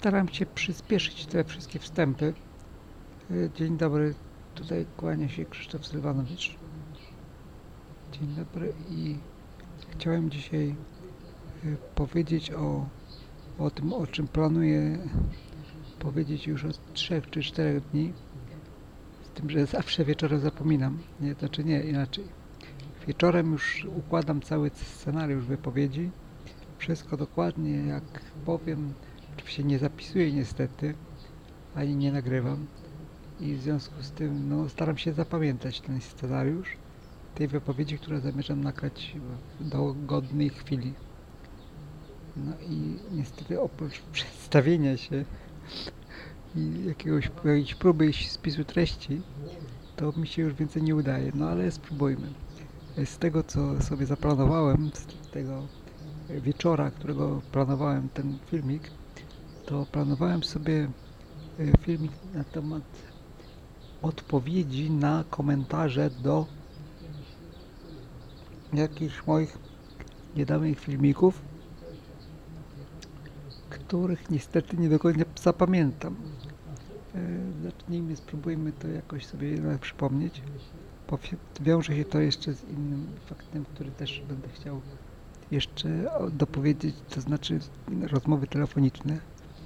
Staram się przyspieszyć te wszystkie wstępy. Dzień dobry, tutaj kłania się Krzysztof Sylwanowicz. Dzień dobry i chciałem dzisiaj powiedzieć o tym, o czym planuję powiedzieć już od 3 czy 4 dni. Z tym, że zawsze wieczorem zapominam. Nie, inaczej. Wieczorem już układam cały scenariusz wypowiedzi. Wszystko dokładnie jak powiem. Oczywiście nie zapisuję niestety, ani nie nagrywam. I w związku z tym staram się zapamiętać ten scenariusz tej wypowiedzi, które zamierzam nagrać w dogodnej chwili. No i niestety oprócz przedstawienia się i jakiejś próby spisu treści, to mi się już więcej nie udaje, no ale spróbujmy. Z tego, co sobie zaplanowałem, z tego wieczora, którego planowałem ten filmik, to planowałem sobie filmik na temat odpowiedzi na komentarze do jakichś moich niedawnych filmików, których niestety nie do końca zapamiętam. Zacznijmy, spróbujmy to jakoś sobie jednak przypomnieć. Wiąże się to jeszcze z innym faktem, który też będę chciał jeszcze dopowiedzieć, to znaczy rozmowy telefoniczne.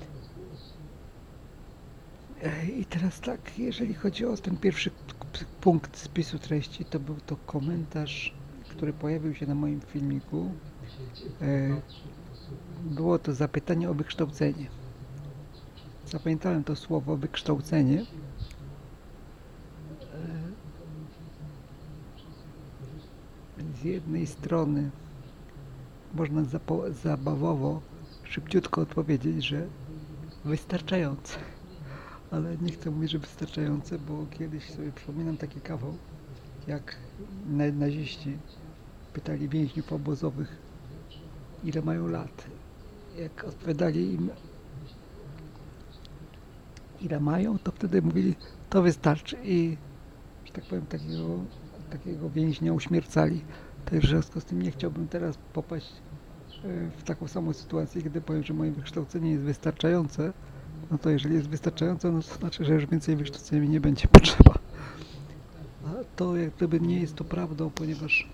I teraz tak, jeżeli chodzi o ten pierwszy punkt spisu treści, to był to komentarz, który pojawił się na moim filmiku. Było to zapytanie o wykształcenie. Zapamiętałem to słowo wykształcenie. Z jednej strony można zabawowo, szybciutko odpowiedzieć, że wystarczające. Ale nie chcę mówić, że wystarczające, bo kiedyś sobie przypominam taki kawał, jak naziści pytali więźniów obozowych, ile mają lat. Jak odpowiadali im, ile mają, to wtedy mówili, to wystarczy i, że tak powiem, takiego więźnia uśmiercali. Też w związku z tym nie chciałbym teraz popaść w taką samą sytuację, kiedy powiem, że moje wykształcenie jest wystarczające. No to jeżeli jest wystarczające, no to znaczy, że już więcej wykształcenia mi nie będzie potrzeba. A to jak gdyby nie jest to prawdą, ponieważ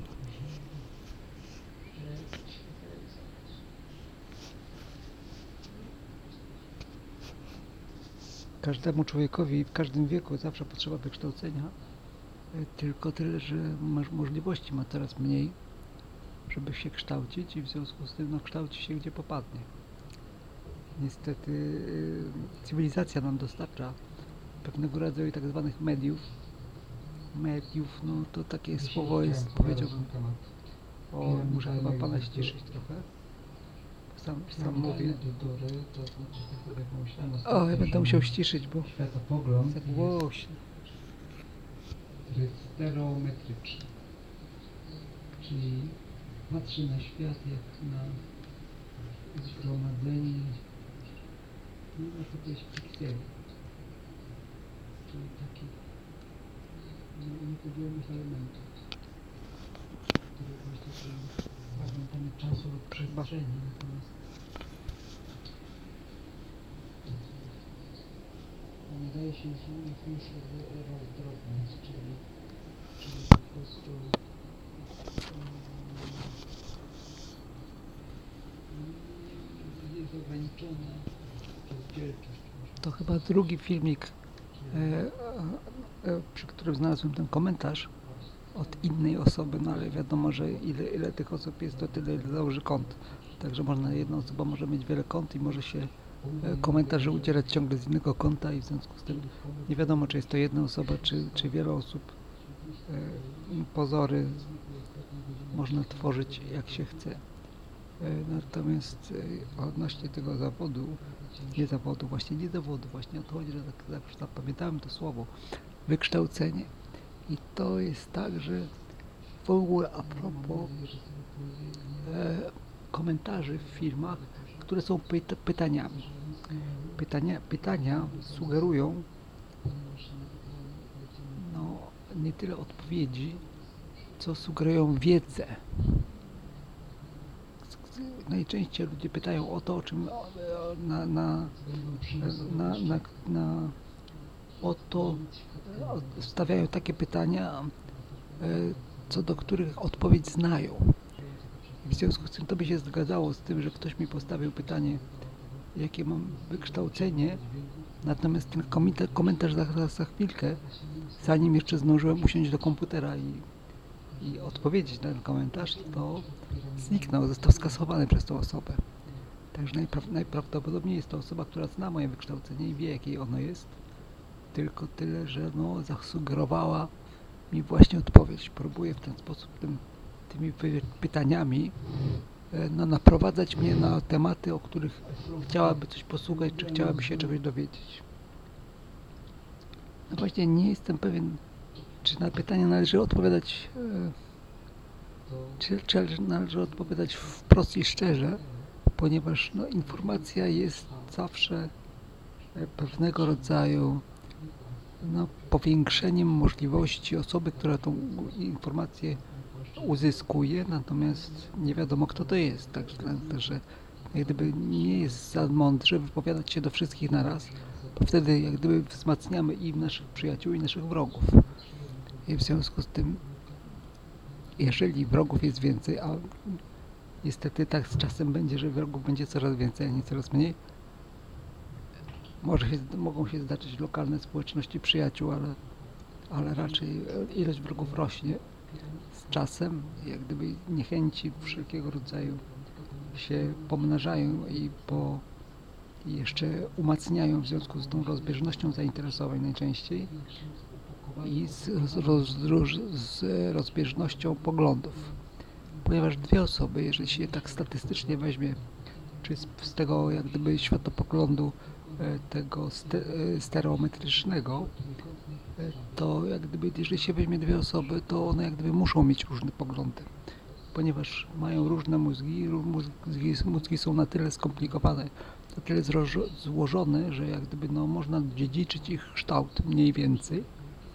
każdemu człowiekowi w każdym wieku zawsze potrzeba wykształcenia. Tylko tyle, że możliwości ma coraz mniej, żeby się kształcić i w związku z tym kształci się gdzie popadnie. Niestety cywilizacja nam dostarcza pewnego rodzaju tak zwanych mediów. No to takie słowo jest, powiedziałbym. Muszę chyba pana ściszyć trochę. Sam mówię. Ja będę musiał ściszyć, bo za głośno. Który jest stereometryczny, czyli patrzy na świat jak na zgromadzenie, można powiedzieć, pikseli, czyli takich niepodzielnych elementów, które właśnie są fragmentami czasu lub przestrzeni, natomiast nie daje się ich już rozdrobnić, czyli po prostu jest ograniczona rozdzielczość. To chyba drugi filmik, przy którym znalazłem ten komentarz od innej osoby, no ale wiadomo, że ile tych osób jest, to tyle założy kont. Także jedna osoba może mieć wiele kont i może się komentarze udzielać ciągle z innego konta i w związku z tym nie wiadomo, czy jest to jedna osoba, czy wiele osób. Pozory można tworzyć jak się chce. Natomiast odnośnie tego właśnie o to chodzi, że tak zapamiętałem to słowo, wykształcenie. I to jest tak, że w ogóle a propos komentarzy w filmach, które są pytaniami. Pytania sugerują nie tyle odpowiedzi, co sugerują wiedzę. najczęściej ludzie pytają o to, o czym o to stawiają takie pytania, co do których odpowiedź znają. W związku z tym to by się zgadzało z tym, że ktoś mi postawił pytanie, jakie mam wykształcenie, natomiast ten komentarz za chwilkę, zanim jeszcze zdążyłem usiąść do komputera i odpowiedzieć na ten komentarz, to zniknął, został skasowany przez tą osobę. Także najprawdopodobniej jest to osoba, która zna moje wykształcenie i wie, jakie ono jest, tylko tyle, że zasugerowała mi właśnie odpowiedź. Próbuję w ten sposób tymi pytaniami naprowadzać mnie na tematy, o których chciałaby coś posłuchać, czy chciałaby się czegoś dowiedzieć. No właśnie nie jestem pewien, czy na pytania należy odpowiadać czy należy odpowiadać wprost i szczerze, ponieważ informacja jest zawsze pewnego rodzaju powiększeniem możliwości osoby, która tą informację uzyskuje, natomiast nie wiadomo, kto to jest. Także jak gdyby nie jest za mądrze wypowiadać się do wszystkich naraz, bo wtedy jak gdyby wzmacniamy i naszych przyjaciół, i naszych wrogów. I w związku z tym, jeżeli wrogów jest więcej, a niestety tak z czasem będzie, że wrogów będzie coraz więcej, a nie coraz mniej, mogą się zdarzyć lokalne społeczności przyjaciół, ale raczej ilość wrogów rośnie z czasem, jak gdyby niechęci wszelkiego rodzaju się pomnażają i jeszcze umacniają w związku z tą rozbieżnością zainteresowań najczęściej i z rozbieżnością poglądów. Ponieważ dwie osoby, jeżeli się tak statystycznie weźmie, czy z tego jak gdyby światopoglądu tego stereometrycznego, to jak gdyby jeżeli się weźmie dwie osoby, to one jak gdyby muszą mieć różne poglądy, ponieważ mają różne mózgi są na tyle skomplikowane, na tyle złożone, że jak gdyby można dziedziczyć ich kształt mniej więcej.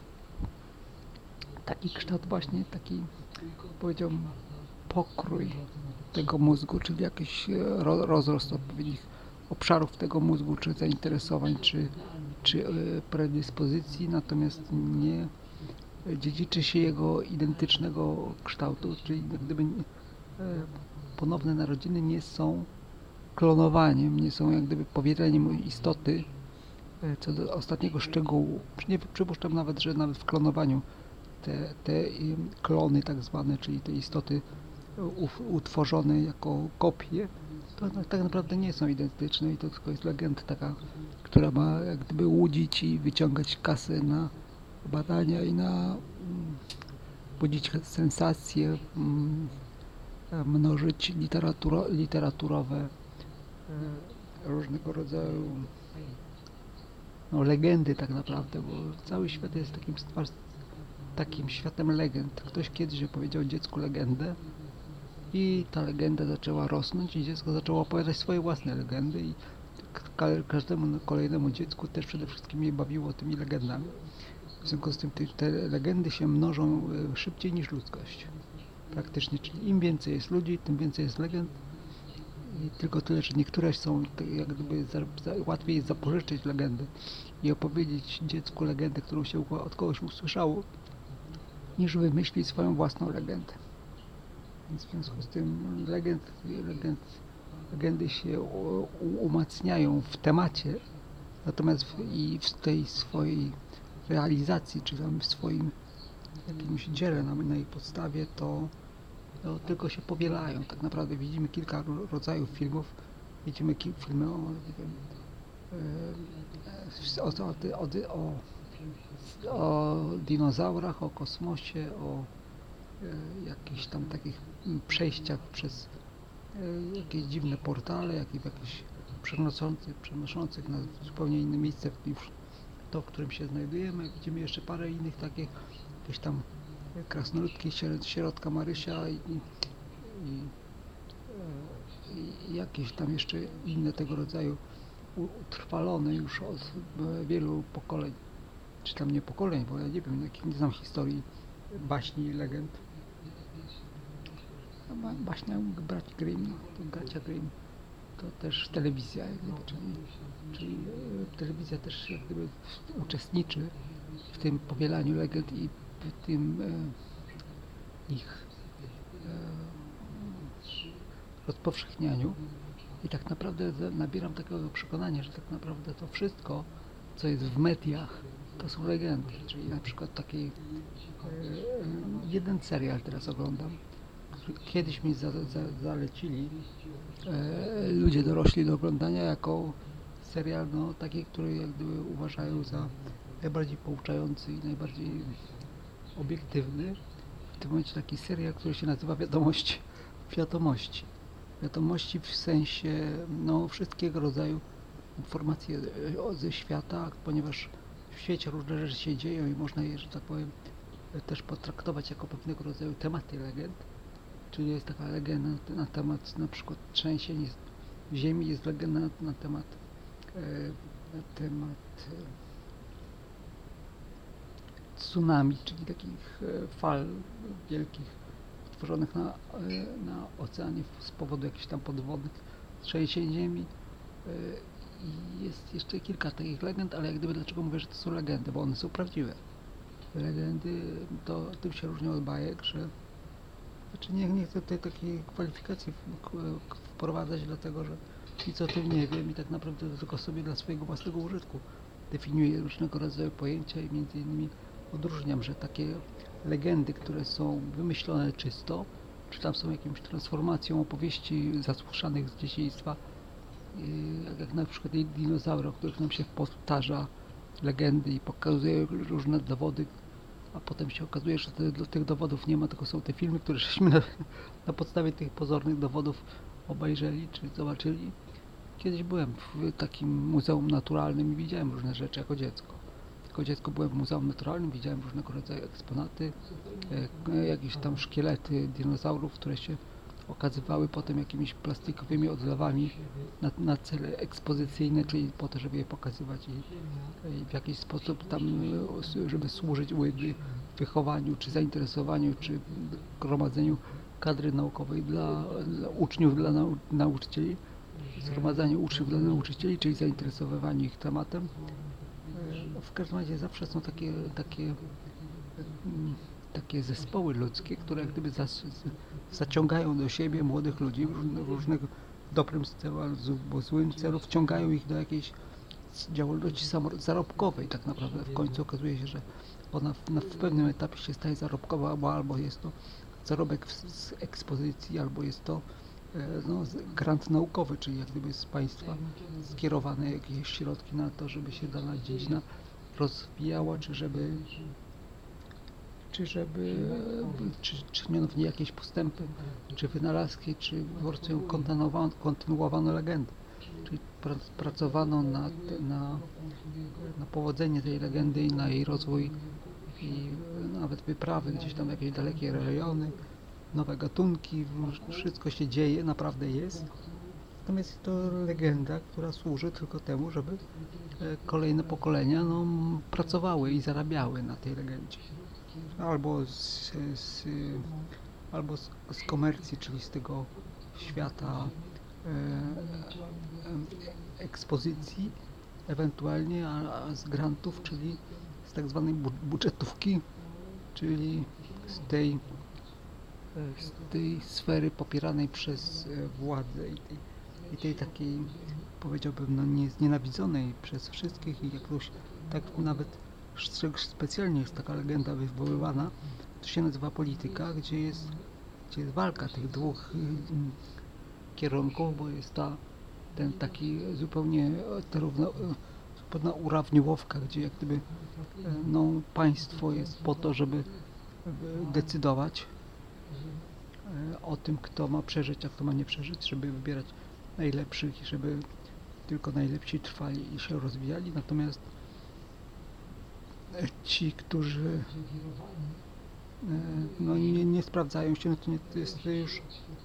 Taki kształt właśnie, taki powiedziałbym pokrój tego mózgu, czyli jakiś rozrost odpowiednich obszarów tego mózgu, czy zainteresowań, czy predyspozycji, natomiast nie dziedziczy się jego identycznego kształtu, czyli gdyby ponowne narodziny nie są klonowaniem, nie są jak gdyby powieleniem istoty co do ostatniego szczegółu. Nie przypuszczam nawet, że nawet w klonowaniu te klony tak zwane, czyli te istoty utworzone jako kopie, to tak naprawdę nie są identyczne i to tylko jest legenda taka, która ma jak gdyby łudzić i wyciągać kasę na badania i na budzić sensacje, mnożyć literaturowe różnego rodzaju legendy tak naprawdę, bo cały świat jest takim światem legend. Ktoś kiedyś opowiedział dziecku legendę i ta legenda zaczęła rosnąć i dziecko zaczęło opowiadać swoje własne legendy i każdemu kolejnemu dziecku też przede wszystkim je bawiło tymi legendami. W związku z tym te legendy się mnożą szybciej niż ludzkość. Praktycznie, czyli im więcej jest ludzi, tym więcej jest legend. I tylko tyle, że niektóre są jak gdyby łatwiej jest zapożyczyć legendy i opowiedzieć dziecku legendę, którą się od kogoś usłyszało, niż wymyślić swoją własną legendę. Więc w związku z tym legendy się umacniają w temacie, natomiast w tej swojej realizacji, czy tam w swoim jakimś dziele na jej podstawie, to tylko się powielają. Tak naprawdę widzimy kilka rodzajów filmów. Widzimy filmy o dinozaurach, o kosmosie, o jakichś tam takich przejściach przez jakieś dziwne portale, jakichś przenoszących nas w zupełnie inne miejsce niż to, w którym się znajdujemy. Widzimy jeszcze parę innych takich, jakieś tam krasnoludki, sierotka Marysia i jakieś tam jeszcze inne tego rodzaju utrwalone już od wielu pokoleń, czy tam nie pokoleń, bo ja nie wiem, nie znam historii baśni i legend. baśnia braci Grimm, to bracia Grimm, to też telewizja, jak gdyby, czyli telewizja też jak gdyby uczestniczy w tym powielaniu legend i w tym ich rozpowszechnianiu. I tak naprawdę nabieram takiego przekonania, że tak naprawdę to wszystko, co jest w mediach, to są legendy. Czyli na przykład taki jeden serial teraz oglądam, który kiedyś mi zalecili ludzie dorośli do oglądania jako serial, no, taki, który jak gdyby uważają za najbardziej pouczający i najbardziej obiektywny. W tym momencie taki serial, który się nazywa Wiadomości. Wiadomości. Wiadomości w sensie no, wszystkiego rodzaju informacje ze świata, ponieważ w świecie różne rzeczy się dzieją i można je, że tak powiem, też potraktować jako pewnego rodzaju tematy legend. Czyli jest taka legenda na temat na przykład trzęsień w ziemi, jest legenda na temat tsunami, czyli takich fal wielkich tworzonych na oceanie z powodu jakichś tam podwodnych trzęsień ziemi. I jest jeszcze kilka takich legend, ale jak gdyby dlaczego mówię, że to są legendy, bo one są prawdziwe. Legendy to tym się różnią od bajek, że znaczy nie chcę tutaj takiej kwalifikacji wprowadzać, dlatego że nic o tym nie wiem i tak naprawdę tylko sobie dla swojego własnego użytku definiuję różnego rodzaju pojęcia i między innymi odróżniam, że takie legendy, które są wymyślone czysto, czy tam są jakąś transformacją opowieści zasłyszanych z dzieciństwa, jak na przykład dinozaury, o których nam się powtarza legendy i pokazuje różne dowody, a potem się okazuje, że tych dowodów nie ma, tylko są te filmy, które żeśmy na podstawie tych pozornych dowodów obejrzeli czy zobaczyli. Kiedyś byłem w takim muzeum naturalnym i widziałem różne rzeczy jako dziecko. Jako dziecko byłem w muzeum naturalnym, widziałem różnego rodzaju eksponaty, jakieś tam szkielety dinozaurów, które się okazywały potem jakimiś plastikowymi odlewami na cele ekspozycyjne, czyli po to, żeby je pokazywać i w jakiś sposób tam, żeby służyć wychowaniu, czy zainteresowaniu, czy gromadzeniu kadry naukowej dla uczniów, dla nauczycieli, zgromadzaniu uczniów dla nauczycieli, czyli zainteresowaniu ich tematem. W każdym razie zawsze są takie zespoły ludzkie, które jak gdyby zaciągają do siebie młodych ludzi w różnych dobrym celu albo złym celu, wciągają ich do jakiejś działalności zarobkowej. Tak naprawdę w końcu okazuje się, że ona w pewnym etapie się staje zarobkowa, bo albo jest to zarobek z ekspozycji, albo jest to no, grant naukowy, czyli jak gdyby z państwa skierowane jakieś środki na to, żeby się dana dziedzina rozwijała, czy czyniono w niej jakieś postępy, czy wynalazki, czy po prostu kontynuowano legendę. Czyli pracowano na powodzenie tej legendy i na jej rozwój i nawet wyprawy gdzieś tam w jakieś dalekie rejony, nowe gatunki, wszystko się dzieje, naprawdę jest. Natomiast jest to legenda, która służy tylko temu, żeby kolejne pokolenia no, pracowały i zarabiały na tej legendzie. Albo z komercji, czyli z tego świata ekspozycji, ewentualnie, a z grantów, czyli z tak zwanej budżetówki, czyli z tej sfery popieranej przez władzę i tej takiej, powiedziałbym, no znienawidzonej przez wszystkich i jakoś tak nawet specjalnie jest taka legenda wywoływana, to się nazywa polityka, gdzie jest walka tych dwóch kierunków, bo jest ten taki zupełnie zupełna urawniłowka, gdzie jak gdyby no, państwo jest po to, żeby decydować o tym, kto ma przeżyć, a kto ma nie przeżyć, żeby wybierać najlepszych i żeby tylko najlepsi trwali i się rozwijali, natomiast ci, którzy no, nie sprawdzają się, no to jest już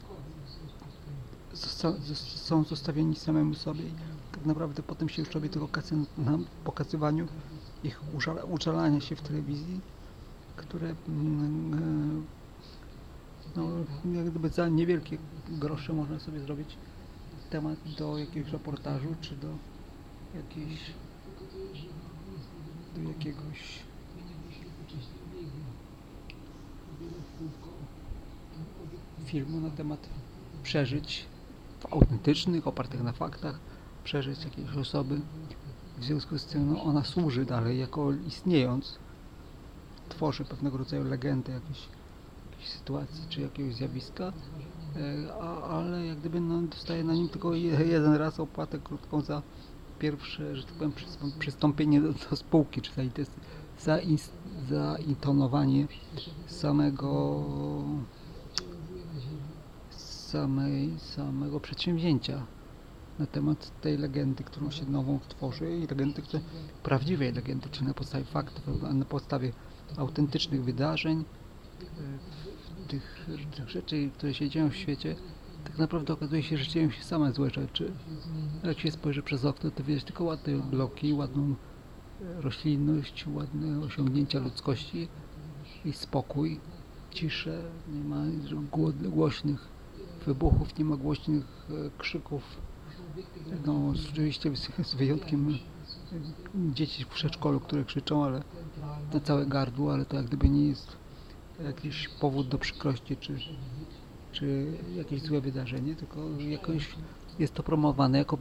są zostawieni samemu sobie i tak naprawdę potem się już robi tylko kasę na pokazywaniu ich użalania się w telewizji, które no, jak gdyby za niewielkie grosze można sobie zrobić temat do jakiegoś reportażu, czy jakiejś, do jakiegoś filmu na temat przeżyć autentycznych, opartych na faktach, przeżyć jakiejś osoby. W związku z tym ona służy dalej, jako istniejąc, tworzy pewnego rodzaju legendę jakiejś sytuacji czy jakiegoś zjawiska, ale jak gdyby dostaje na nim tylko jeden raz opłatę krótką za pierwsze, że tak powiem, przystąpienie do spółki, czy zaintonowanie samego przedsięwzięcia na temat tej legendy, którą się nową tworzy, i prawdziwej legendy, czyli na podstawie faktów, na podstawie autentycznych wydarzeń, tych rzeczy, które się dzieją w świecie. Tak naprawdę okazuje się, że dzieją się same złe rzeczy. Jak się spojrzy przez okno, to widać tylko ładne bloki, ładną roślinność, ładne osiągnięcia ludzkości i spokój, ciszę, nie ma głośnych wybuchów, nie ma głośnych krzyków. No oczywiście z wyjątkiem dzieci w przedszkolu, które krzyczą, ale na całe gardło, ale to jak gdyby nie jest jakiś powód do przykrości, czy jakieś złe wydarzenie, tylko jakoś jest to promowane jako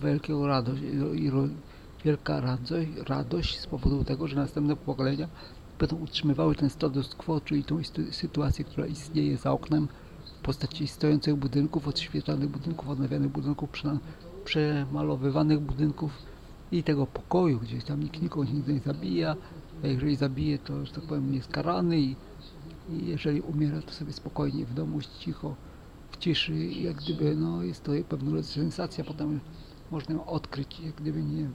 wielka radość z powodu tego, że następne pokolenia będą utrzymywały ten status quo, czyli tą sytuację, która istnieje za oknem w postaci stojących budynków, odświetlanych budynków, odnawianych budynków, przemalowywanych budynków i tego pokoju, gdzie tam nikt nikogo nigdy nie zabija, a jeżeli zabije, to, że tak powiem, jest karany i jeżeli umiera, to sobie spokojnie w domu, cicho, w ciszy, jak gdyby, no jest to pewna sensacja, potem można ją odkryć, jak gdyby nie,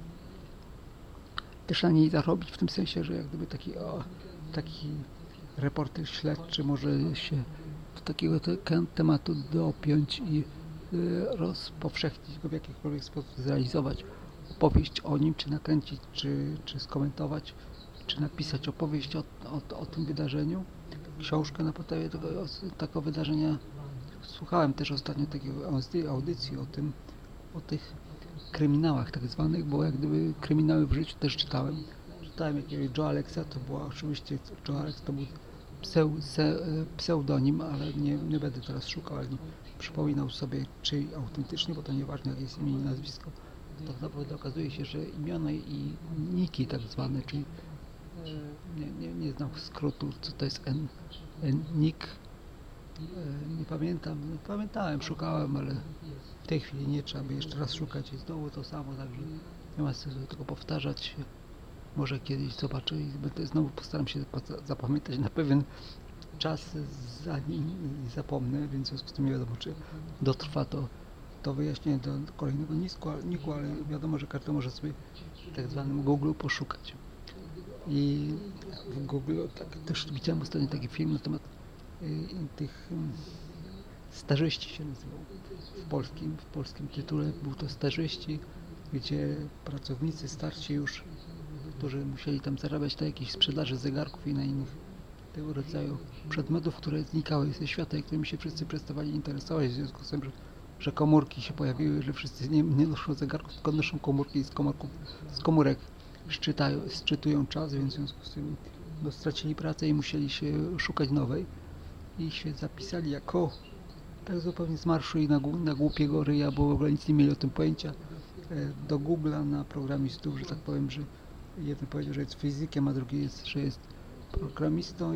też na niej zarobić, w tym sensie, że jak gdyby taki reporter śledczy może się do takiego tematu dopiąć i rozpowszechnić go w jakikolwiek sposób, zrealizować opowieść o nim, czy nakręcić, czy skomentować, czy napisać opowieść o tym wydarzeniu, książkę na podstawie takiego wydarzenia. Słuchałem też ostatnio takiej audycji o tych kryminałach tak zwanych, bo jak gdyby kryminały w życiu też czytałem. Czytałem jakiegoś Joe Alexa, to była oczywiście, Joe Alex to był pseudonim, ale nie będę teraz szukał, ani przypominał sobie, czy autentycznie, bo to nieważne, jakie jest imię i nazwisko. Tak naprawdę okazuje się, że imiona i niki tak zwane, czyli nie znam skrótu, co to jest nick, nie pamiętam, pamiętałem, szukałem, ale w tej chwili nie trzeba by jeszcze raz szukać i znowu to samo, także nie ma sensu tego powtarzać. Może kiedyś zobaczę i znowu postaram się zapamiętać na pewien czas, zanim zapomnę, więc w związku z tym nie wiadomo, czy dotrwa to wyjaśnienie do kolejnego niku, ale wiadomo, że każdy może sobie w tak zwanym Google poszukać. I w Google też widziałem ostatnio taki film na temat tych starzyści się nazywał. W polskim tytule był to starzyści, gdzie pracownicy starsi już, którzy musieli tam zarabiać na jakiejś sprzedaży zegarków i na innych tego rodzaju przedmiotów, które znikały ze świata i którymi się wszyscy przestawali interesować, w związku z tym, że komórki się pojawiły, że wszyscy nie noszą zegarków, tylko noszą komórki i z komórek szczytują czas, więc w związku z tym stracili pracę i musieli się szukać nowej i się zapisali jako tak zupełnie z marszu i na głupiego ryja, bo w ogóle nic nie mieli o tym pojęcia, do Google'a na programistów, że tak powiem, że jeden powiedział, że jest fizykiem, a drugi jest, że jest programistą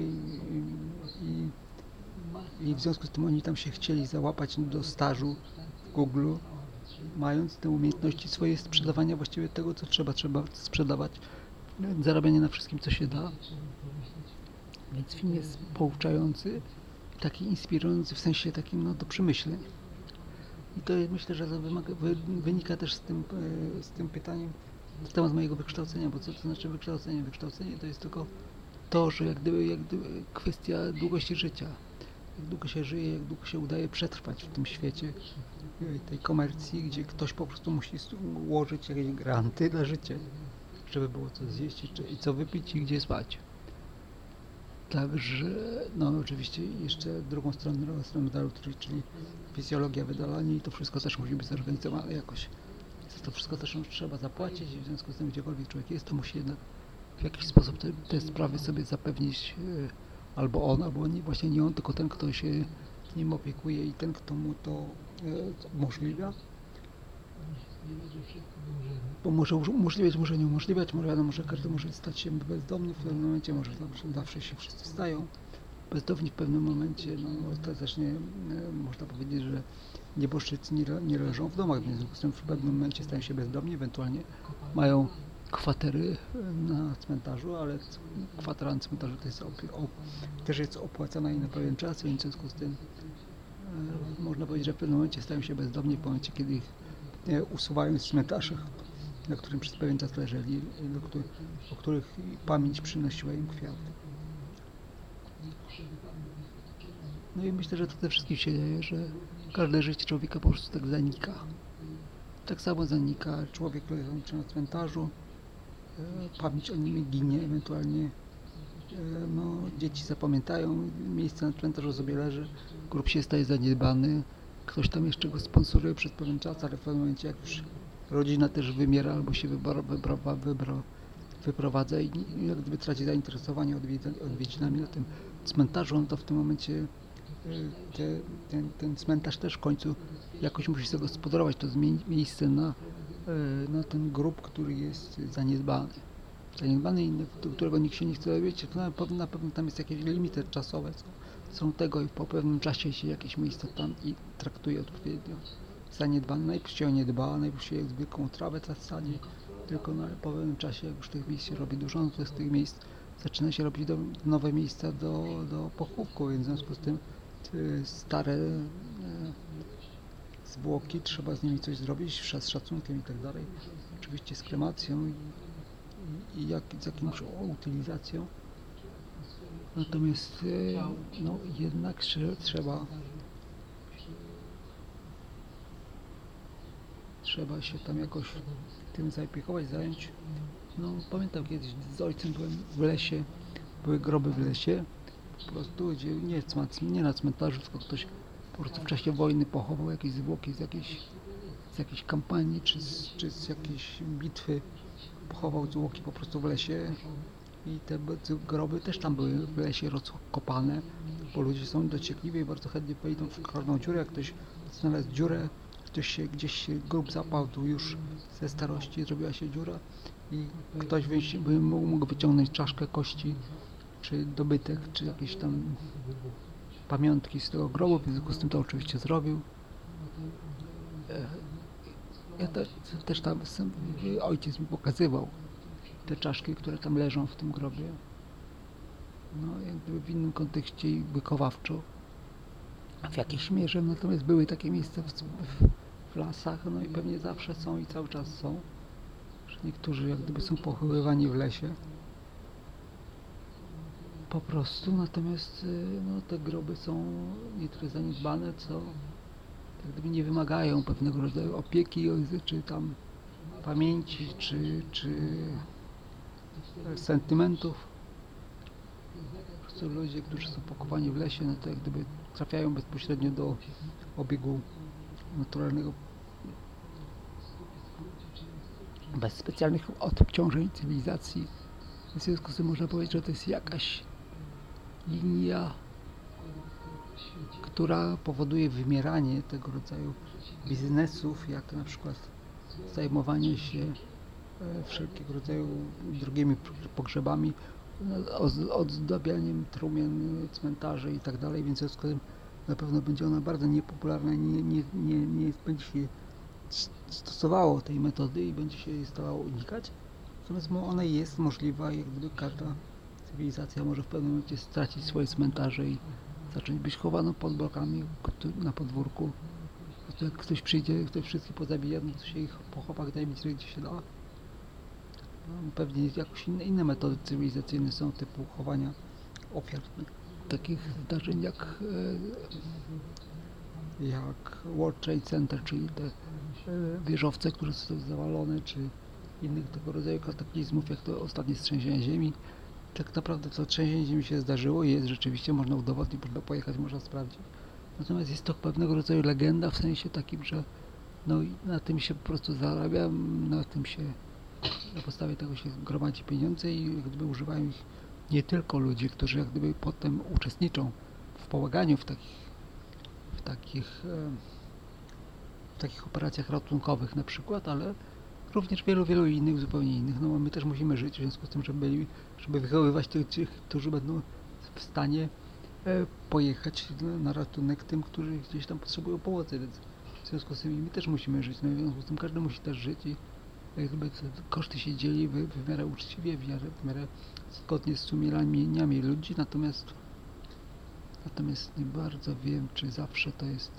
i w związku z tym oni tam się chcieli załapać do stażu w Google, mając te umiejętności swoje sprzedawania właściwie tego, co trzeba sprzedawać, zarabianie na wszystkim, co się da. Więc film jest pouczający, taki inspirujący w sensie takim do przemyśleń. I to myślę, że wynika też z tym pytaniem na temat mojego wykształcenia, bo co to znaczy wykształcenie? Wykształcenie to jest tylko to, że jak gdyby kwestia długości życia. Jak długo się żyje, jak długo się udaje przetrwać w tym świecie tej komercji, gdzie ktoś po prostu musi ułożyć jakieś granty dla życia, żeby było co zjeść i co wypić i gdzie spać. Także, no oczywiście jeszcze drugą stronę medalu, czyli fizjologia wydalania i to wszystko też musi być zorganizowane jakoś. Za to wszystko też trzeba zapłacić i w związku z tym gdziekolwiek człowiek jest, to musi jednak w jakiś sposób te sprawy sobie zapewnić albo on, albo nie, właśnie nie on, tylko ten, kto się nim opiekuje i ten, kto mu to umożliwia. Bo może umożliwiać, może nie umożliwiać, może wiadomo, że każdy może stać się bezdomny w pewnym momencie, może zawsze się wszyscy stają bezdomni w pewnym momencie, no ostatecznie można powiedzieć, że nieboszczycy nie leżą w domach, więc w pewnym momencie stają się bezdomni, ewentualnie mają kwatery na cmentarzu, ale kwatera na cmentarzu to jest też jest opłacana i na pewien czas, więc w związku z tym można powiedzieć, że w pewnym momencie stają się bezdomni, w momencie kiedy ich usuwają z cmentarzy, na którym przez pewien czas leżeli, o których pamięć przynosiła im kwiaty. No i myślę, że to przede wszystkim się dzieje, że każde życie człowieka po prostu tak zanika. Tak samo zanika człowiek leżący na cmentarzu, pamięć o nim ginie, ewentualnie no, dzieci zapamiętają, miejsce na cmentarzu sobie leży, grób się staje zaniedbany, ktoś tam jeszcze go sponsoruje przez pewien czas, ale w pewnym momencie jak już rodzina też wymiera albo się wyprowadza i jak gdyby traci zainteresowanie odwiedzinami na tym cmentarzu, no to w tym momencie ten cmentarz też w końcu jakoś musi sobie gospodarować, to zmienić miejsce na ten grób, który jest zaniedbany i do którego nikt się nie chce dowiedzieć, to na pewno tam jest jakieś limity czasowe są tego i po pewnym czasie się jakieś miejsce tam i traktuje odpowiednio zaniedbane. Najpierw się o nie dba, najpierw się zwykłą trawę sadzi, tylko po pewnym czasie, jak już tych miejsc się robi dużo, no to z tych miejsc zaczyna się robić nowe miejsca do pochówku, więc w związku z tym stare zwłoki, trzeba z nimi coś zrobić, z szacunkiem i tak dalej. Oczywiście z kremacją i z jakąś utylizacją. Natomiast no, jednak trzeba się tam jakoś tym zaopiekować, zająć. No, pamiętam kiedyś z ojcem byłem w lesie, były groby w lesie, po prostu gdzie nie na cmentarzu, tylko ktoś po prostu w czasie wojny pochował jakieś zwłoki z jakiejś kampanii czy z jakiejś bitwy, pochował zwłoki po prostu w lesie i te groby też tam były w lesie rozkopane, bo ludzie są dociekliwi i bardzo chętnie wejdą w każdą dziurę, jak ktoś znalazł dziurę, gdzieś się grób zapadł już ze starości, zrobiła się dziura i ktoś mógł wyciągnąć czaszkę kości, czy dobytek, czy jakieś tam pamiątki z tego grobu, w związku z tym to oczywiście zrobił. Ja też tam ojciec mi pokazywał te czaszki, które tam leżą w tym grobie. No, jakby w innym kontekście i wychowawczo, w jakiejś mierze, natomiast były takie miejsca w lasach, no i pewnie zawsze są i cały czas są, że niektórzy jak gdyby są pochowywani w lesie po prostu, natomiast no, te groby są nie tyle zaniedbane, co jak gdyby nie wymagają pewnego rodzaju opieki, czy tam pamięci, czy sentymentów. Po prostu ludzie, którzy są pochowani w lesie, no to jak gdyby trafiają bezpośrednio do obiegu naturalnego, bez specjalnych odciążeń cywilizacji. W związku z tym można powiedzieć, że to jest jakaś linia, która powoduje wymieranie tego rodzaju biznesów, jak na przykład zajmowanie się wszelkiego rodzaju drugimi pogrzebami, ozdabianiem trumien, cmentarzy i tak dalej, więc w związku z tym na pewno będzie ona bardzo niepopularna, nie będzie się stosowało tej metody i będzie się jej starało unikać. Natomiast ona jest możliwa, jak gdyby każda cywilizacja może w pewnym momencie stracić swoje cmentarze i zacząć być chowaną pod blokami na podwórku. Jak ktoś przyjdzie, ktoś wszystkich pozabija, no to się ich pochowa najbliżej gdzie się da. No, pewnie jakoś inne metody cywilizacyjne są typu chowania ofiar takich zdarzeń jak World Trade Center, czyli te wieżowce, które są zawalone, czy innych tego rodzaju kataklizmów, jak to ostatnie trzęsienie ziemi, Tak naprawdę to trzęsienie ziemi się zdarzyło, jest rzeczywiście, można udowodnić, można pojechać, można sprawdzić. Natomiast jest to pewnego rodzaju legenda w sensie takim, że no i na tym się po prostu zarabia, na tym się, na podstawie tego się gromadzi pieniądze i jak gdyby używają ich nie tylko ludzie, którzy jak gdyby potem uczestniczą w pomaganiu w takich, w takich operacjach ratunkowych na przykład, ale również wielu innych, zupełnie innych. No my też musimy żyć, w związku z tym, żeby wychowywać tych, którzy będą w stanie pojechać na ratunek tym, którzy gdzieś tam potrzebują pomocy, więc w związku z tym my też musimy żyć, no i w związku z tym każdy musi też żyć i jakby koszty się dzieli w miarę uczciwie, w miarę zgodnie z sumieniami ludzi, natomiast nie bardzo wiem, czy zawsze to jest,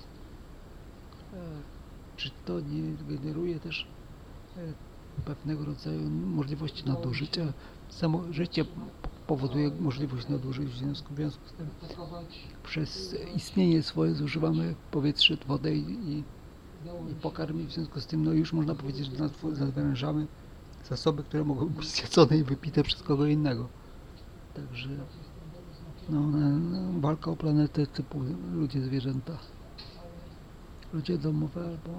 czy to nie generuje też pewnego rodzaju możliwości nadużycia. Samo życie powoduje możliwość nadużyć, w związku z tym przez istnienie swoje zużywamy powietrze, wodę i pokarm i w związku z tym no już można powiedzieć, że nadwyrężamy zasoby, które mogą być zjedzone i wypite przez kogo innego. Także no, walka o planetę typu ludzie, zwierzęta. Ludzie domowe albo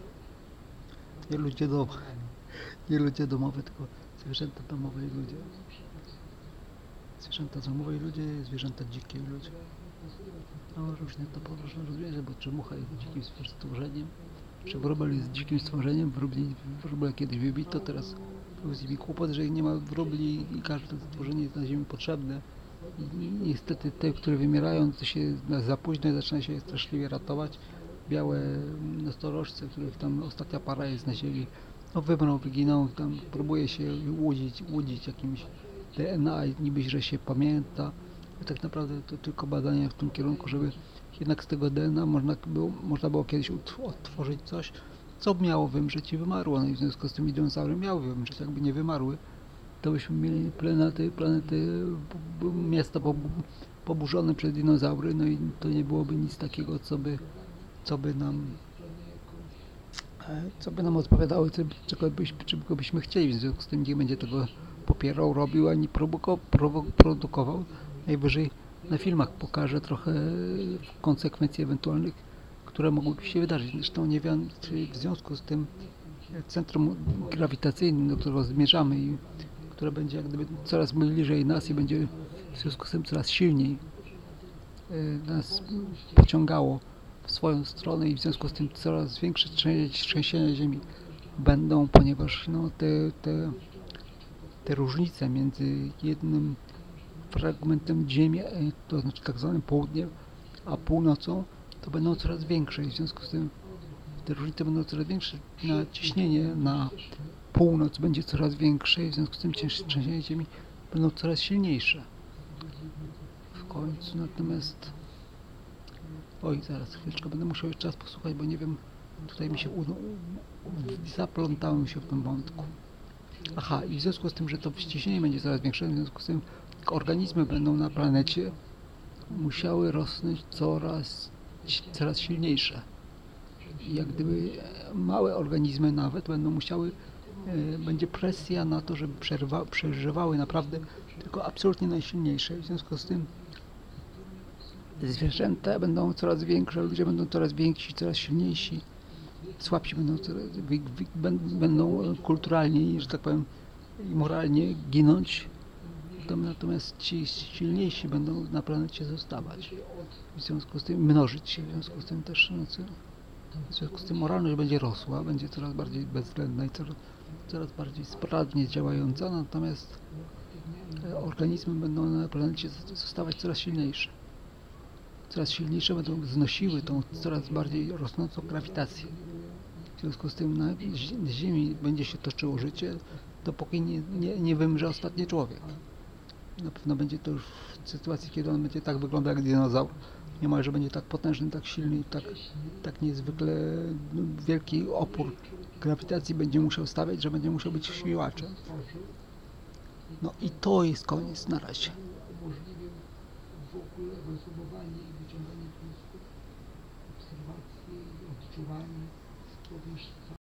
nie ludzie domowe, tylko zwierzęta domowe i ludzie. Zwierzęta domowe i ludzie, zwierzęta dzikie i ludzie. No różne rozwiązania, bo czy mucha jest dzikim stworzeniem, czy wróbel jest dzikim stworzeniem, wróble kiedyś wybito, teraz był z nimi kłopot, że nie ma wróbli i każde stworzenie jest na ziemi potrzebne. I niestety te, które wymierają, to się za późno i zaczyna się je straszliwie ratować. Białe nosorożce, których tam ostatnia para jest na ziemi, no wymrą, wyginą, tam próbuje się łudzić jakimś DNA, niby, że się pamięta. A tak naprawdę to tylko badania w tym kierunku, żeby jednak z tego DNA można było kiedyś odtworzyć coś, co miało wymrzeć i wymarło. No i w związku z tym dinozaury miały wymrzeć, jakby nie wymarły, to byśmy mieli planety miasta poburzone przez dinozaury, no i to nie byłoby nic takiego, co by nam odpowiadało, czego byśmy chcieli. W związku z tym nie będzie tego popierał, robił, ani produkował. Najwyżej na filmach pokaże trochę konsekwencji ewentualnych, które mogłyby się wydarzyć. Zresztą nie wiem, czy w związku z tym centrum grawitacyjnym, do którego zmierzamy i które będzie jak gdyby coraz bliżej nas i będzie w związku z tym coraz silniej nas pociągało w swoją stronę i w związku z tym coraz większe trzęsienia ziemi będą, ponieważ no, te różnice między jednym fragmentem ziemi, to znaczy tak zwanym południem, a północą, to będą coraz większe i w związku z tym te różnice będą coraz większe, ciśnienie na północ będzie coraz większe i w związku z tym trzęsienia ziemi będą coraz silniejsze w końcu. Natomiast oj, zaraz chwileczkę, będę musiał jeszcze raz posłuchać, bo nie wiem, tutaj mi się zaplątałem się w tym wątku. Aha, i w związku z tym, że to ciśnienie będzie coraz większe, w związku z tym organizmy będą na planecie musiały rosnąć coraz silniejsze. I jak gdyby małe organizmy nawet będą musiały, będzie presja na to, żeby przeżywały naprawdę tylko absolutnie najsilniejsze. W związku z tym zwierzęta będą coraz większe, ludzie będą coraz więksi, coraz silniejsi, słabsi będą kulturalnie, że tak powiem, i moralnie ginąć, natomiast ci silniejsi będą na planecie zostawać. W związku z tym mnożyć się, w związku z tym też w związku z tym moralność będzie rosła, będzie coraz bardziej bezwzględna i coraz bardziej sprawnie działająca, natomiast organizmy będą na planecie zostawać coraz silniejsze. Coraz silniejsze będą znosiły tą coraz bardziej rosnącą grawitację. W związku z tym na Ziemi będzie się toczyło życie, dopóki nie wymrze ostatni człowiek. Na pewno będzie to już w sytuacji, kiedy on będzie tak wyglądał jak dinozaur. Niemalże będzie tak potężny, tak silny i tak niezwykle wielki opór grawitacji będzie musiał stawiać, że będzie musiał być siłaczem. No i to jest koniec. Na razie.